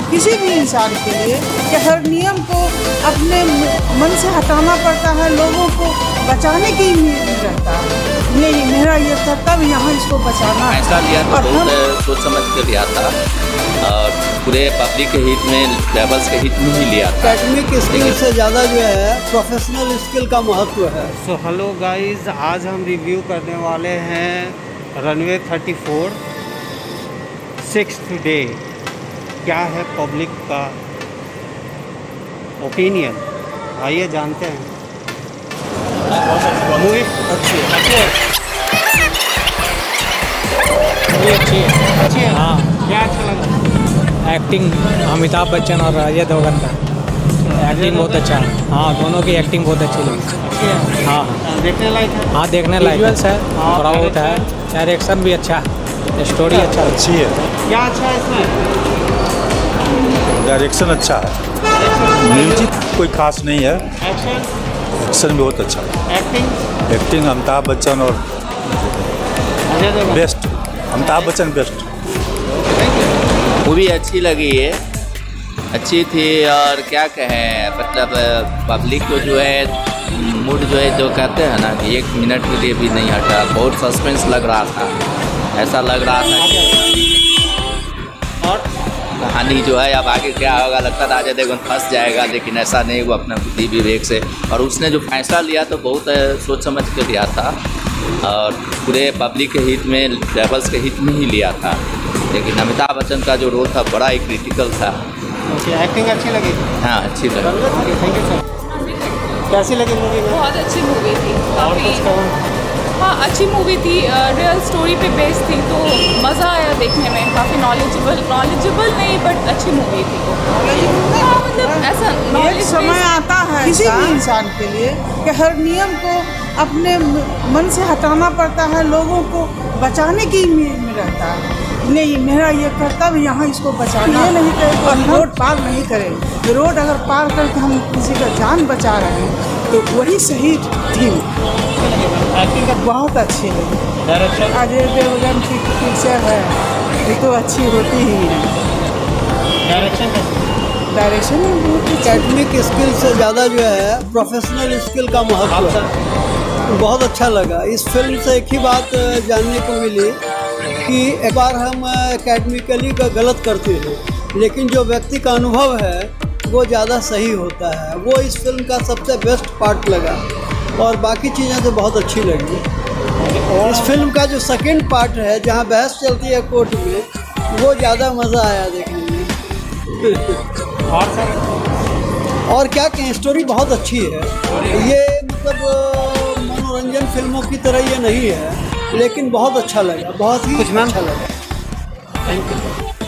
किसी भी इंसान के लिए कि हर नियम को अपने मन से हटाना पड़ता है, लोगों को बचाने की उम्मीद रहता है। नहीं, मेरा ये कर्तव्य यहाँ इसको बचाना है। फैसला लिया तो बहुत सोच समझ के लिया था और पूरे पब्लिक के हित में, लेबल्स के हित में ही लिया था। एकेडमिक स्किल से ज़्यादा जो है प्रोफेशनल स्किल का महत्व है। सो हेलो गाइस, आज हम रिव्यू करने वाले हैं रनवे 34 6th डे। क्या है पब्लिक का ओपिनियन, आइए जानते हैं। मूवी अच्छी है, अच्छी है। हाँ, क्या अच्छा लगा? एक्टिंग अमिताभ बच्चन और अजय देवगन का एक्टिंग बहुत अच्छा है। हाँ, दोनों की एक्टिंग बहुत अच्छी लगी। हाँ, देखने लायक है। हाँ, देखने लायक है, प्राउड है, डायरेक्शन भी अच्छा है, स्टोरी अच्छा अच्छी है। क्या अच्छा है इसमें? डायरेक्शन अच्छा है, म्यूजिक कोई खास नहीं है, एक्शन भी बहुत अच्छा है। एक्टिंग अमिताभ बच्चन और best, Amitabh Bachchan best. Movie अच्छी लगी है, अच्छी थी। और क्या कहें, मतलब पब्लिक को जो है मूड जो है, जो कहते हैं ना कि 1 मिनट के लिए भी नहीं हटा। बहुत सस्पेंस लग रहा था, ऐसा लग रहा था और कहानी जो है अब आगे क्या होगा, लगता था अजय देवगन फंस जाएगा, लेकिन ऐसा नहीं, वो अपना बुद्धि विवेक से। और उसने जो फैसला लिया तो बहुत सोच समझ के लिया था और पूरे पब्लिक के हित में, लेबल्स के हित में ही लिया था। लेकिन अमिताभ बच्चन का जो रोल था बड़ा ही क्रिटिकल था। एक्टिंग अच्छी लगी? हाँ, अच्छी लगी। Thank you sir. कैसी लगी मूवी? बहुत अच्छी मूवी थी, और कुछ कहो? हाँ, अच्छी मूवी थी, रियल स्टोरी पे बेस्ड थी, तो मज़ा आया देखने में। काफ़ी नॉलेजेबल नहीं, बट अच्छी मूवी थी। हाँ, मतलब ऐसा एक समय आता है किसी भी इंसान के लिए कि हर नियम को अपने मन से हटाना पड़ता है, लोगों को बचाने की उम्मीद में रहता है। नहीं, मेरा ये कर्तव्य यहाँ इसको बचाना। ये नहीं करें और रोड पार नहीं करें। रोड अगर पार करके हम किसी का जान बचा रहे हैं तो वही सही थी। बहुत अच्छी लगी। अजय देवगन की पिक्चर है, ये तो अच्छी होती ही है। डायरेक्शन एकेडमिक स्किल से ज़्यादा जो है प्रोफेशनल स्किल का महत्व है। बहुत अच्छा लगा। इस फिल्म से एक ही बात जानने को मिली कि एक बार हम एकेडमिकली का गलत करते हैं, लेकिन जो व्यक्ति का अनुभव है वो ज़्यादा सही होता है। वो इस फिल्म का सबसे बेस्ट पार्ट लगा और बाकी चीज़ें तो बहुत अच्छी लगी। इस फिल्म का जो सेकंड पार्ट है, जहाँ बहस चलती है कोर्ट में, वो ज़्यादा मज़ा आया देखने में। और क्या कहें, स्टोरी बहुत अच्छी है। ये मतलब मनोरंजन फिल्मों की तरह ये नहीं है, लेकिन बहुत अच्छा लगा, बहुत ही अच्छा लगा। Thank you.